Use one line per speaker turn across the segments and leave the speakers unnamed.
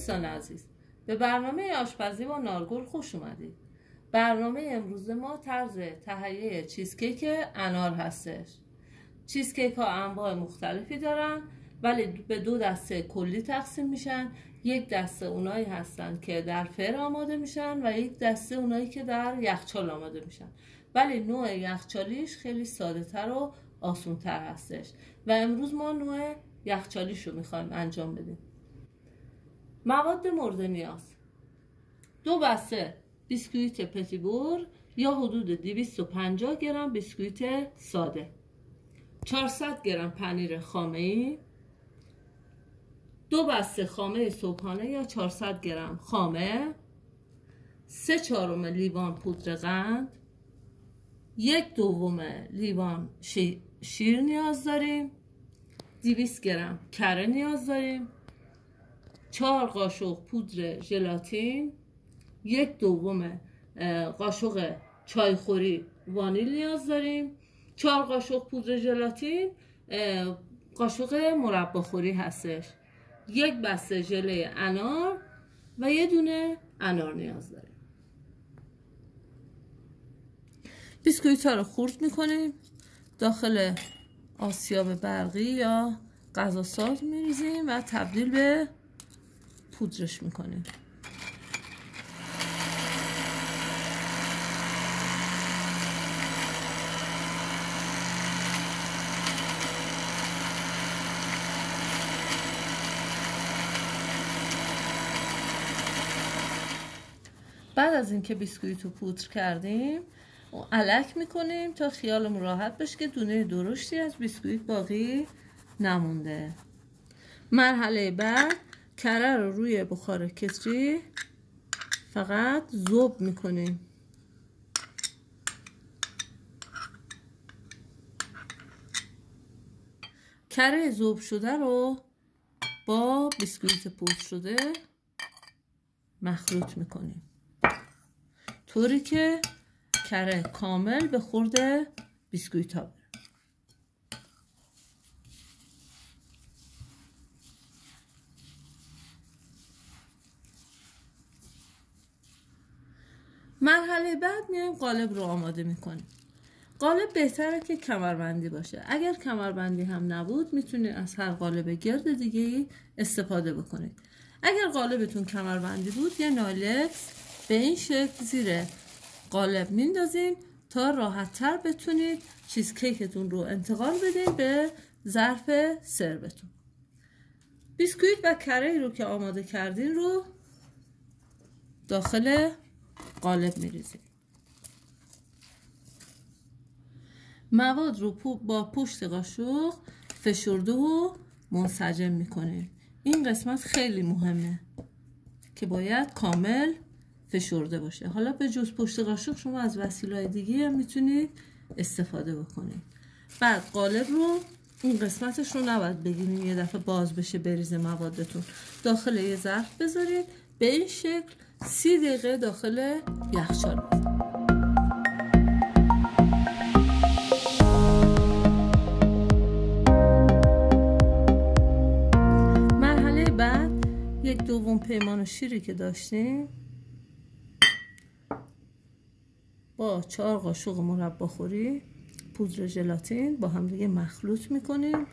دوستان عزیز، به برنامه آشپزی با نارگل خوش اومدید. برنامه امروز ما طرز تهیه چیزکیک انار هستش. چیزکیک ها انواع مختلفی دارن ولی به دو دسته کلی تقسیم میشن. یک دسته اونایی هستن که در فر آماده میشن و یک دسته اونایی که در یخچال آماده میشن، ولی نوع یخچالیش خیلی ساده تر و آسون تر هستش و امروز ما نوع یخچالیش رو میخوایم انجام بدیم. مواد مورد نیاز: 2 بسته بیسکویت پتیبور یا حدود 250 گرم بیسکویت ساده، 400 گرم پنیر خامه‌ای، 2 بسته خامه صبحانه یا 400 گرم خامه، 3/4 لیوان پودر قند، 1/2 لیوان شیر نیاز داریم، 200 گرم کره نیاز داریم، 4 قاشق پودر ژلاتین، 1/2 قاشق چایخوری وانیل نیاز داریم. 4 قاشق پودر ژلاتین قاشق مرباخوری هستش. 1 بسته ژله انار و 1 دونه انار نیاز داریم. بیسکویت ها رو خرد میکنیم، داخل آسیاب برقی یا غذاساز میریزیم و تبدیل به پودرش میکنیم. بعد از اینکه بیسکویت رو پودر کردیم الک میکنیم تا خیالمون راحت بشه که دونه درشتی از بیسکویت باقی نمونده. مرحله بعد کره رو روی بخار کتری فقط ذوب میکنیم. کره ذوب شده رو با بیسکویت پودر شده مخلوط میکنیم طوری که کره کامل به خورد بیسکویت ها بره. مرحله بعد میایم قالب رو آماده میکنیم. قالب بهتره که کمربندی باشه. اگر کمربندی هم نبود میتونید از هر قالب گرد دیگه استفاده بکنید. اگر قالبتون کمربندی بود یه نایلکس به این شکل زیر قالب میندازین تا راحت تر بتونید چیزکیکتون رو انتقال بدین به ظرف سربتون. بیسکویت و کره رو که آماده کردین رو داخل قالب میریزید. مواد رو با پشت قاشق فشرده و منسجم میکنیم. این قسمت خیلی مهمه که باید کامل فشرده باشه. حالا به جز پشت قاشق شما از وسیله‌های دیگه هم میتونید استفاده بکنید. بعد قالب رو این قسمتش رو نباید بگیرین یه دفعه باز بشه بریزه موادتون. داخل یه ظرف بذارید به این شکل 30 دقیقه داخل یخچال بذارید. مرحله بعد 1/2 پیمانه شیری که داشتیم با 4 قاشق مرباخوری پودر ژلاتین با هم دیگه مخلوط میکنیم.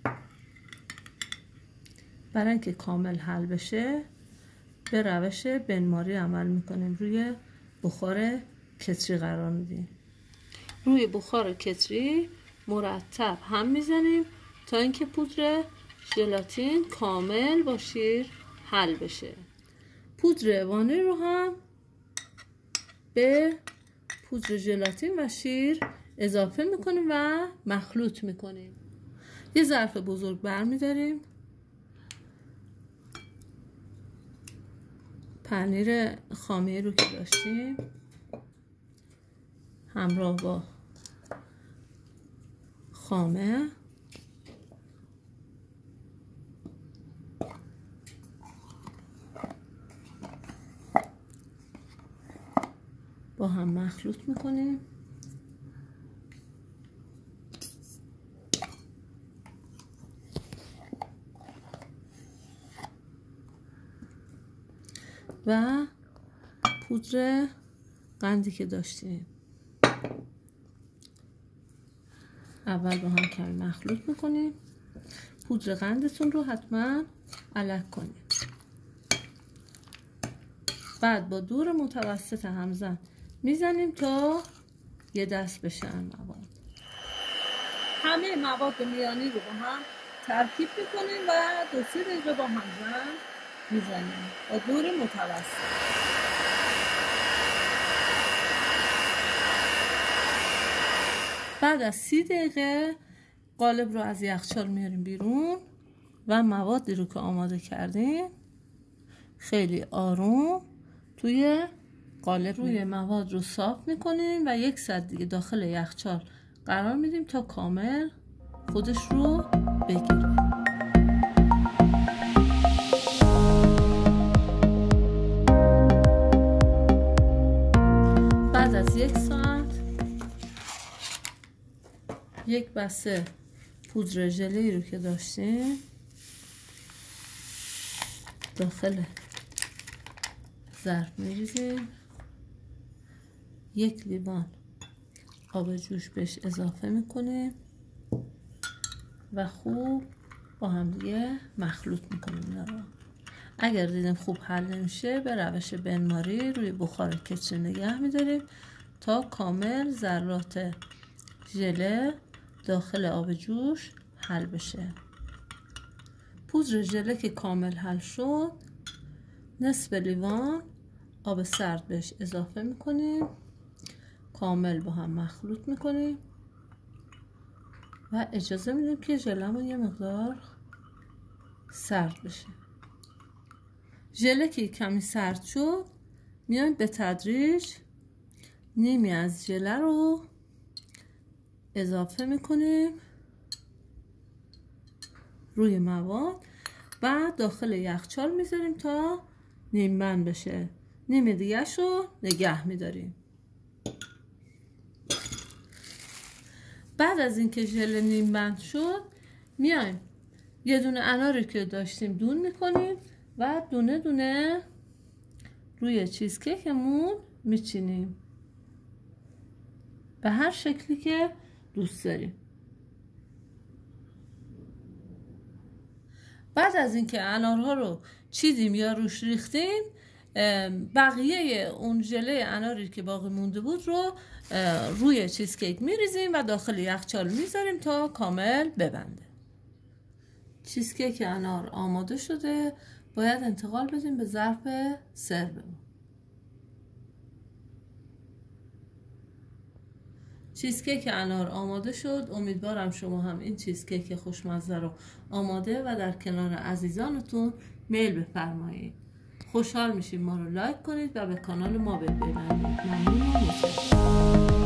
برای اینکه کامل حل بشه به روش بنماری عمل میکنیم. روی بخار کتری قرار میدیم. روی بخار کتری مرتب هم میزنیم تا اینکه پودر ژلاتین کامل با شیر حل بشه. پودر وانیل رو هم به پودر ژلاتین و شیر اضافه میکنیم و مخلوط میکنیم. یه ظرف بزرگ برمیداریم. پنیر خامه رو که داشتیم همراه با خامه با هم مخلوط میکنیم. و پودر قندی که داشتیم. اول با هم کمی مخلوط میکنیم. پودر قندتون رو حتما الک کنید. بعد با دور متوسط همزن میزنیم تا یه دست بشن مواد. همه مواد میانی رو با هم ترکیب میکنیم و 2-3 دقیقه با همزن میزنیم با دور متوسط. بعد از 30 دقیقه قالب رو از یخچال میاریم بیرون و موادی رو که آماده کردیم خیلی آروم توی قالب روی مواد رو صاف میکنیم و 1 ساعت دیگه داخل یخچال قرار میدیم تا کامل خودش رو بگیره. بعد از 1 ساعت 1 بسته پودر ژله رو که داشتیم داخل ظرف میریزیم. 1 لیوان آب جوش بهش اضافه میکنیم و خوب با هم دیگه مخلوط میکنیم اینا رو. اگر دیدیم خوب حل نمیشه به روش بنماری روی بخار کتری نگه میداریم تا کامل ذرات ژله داخل آب جوش حل بشه. پودر ژله که کامل حل شد نصف لیوان آب سرد بهش اضافه میکنیم. کامل با هم مخلوط میکنیم و اجازه میدیم که ژلمون یه مقدار سرد بشه. ژله که کمی سرد شد میایم به تدریج نیمی از ژله رو اضافه میکنیم روی مواد و داخل یخچال میذاریم تا نیم بند بشه. نیم دیگه رو نگه میداریم. بعد از اینکه ژله نیم بند شد میایم یه دونه اناری که داشتیم دون میکنیم و دونه دونه روی چیزکیکمون میچینیم به هر شکلی که دوست داریم. بعد از اینکه انارها رو چیدیم یا روش ریختیم بقیه اون ژله اناری که باقی مونده بود رو روی چیزکیک میریزیم و داخل یخچال میذاریم تا کامل ببنده. چیزکیک انار آماده شده. باید انتقال بدیم به ظرف سرو. چیزکیک انار آماده شد. امیدوارم شما هم این چیزکیک خوشمزه رو آماده و در کنار عزیزانتون میل بفرمایید. خوشحال میشیم ما رو لایک کنید و به کانال ما بپیوندید. ممنون و متشکرم.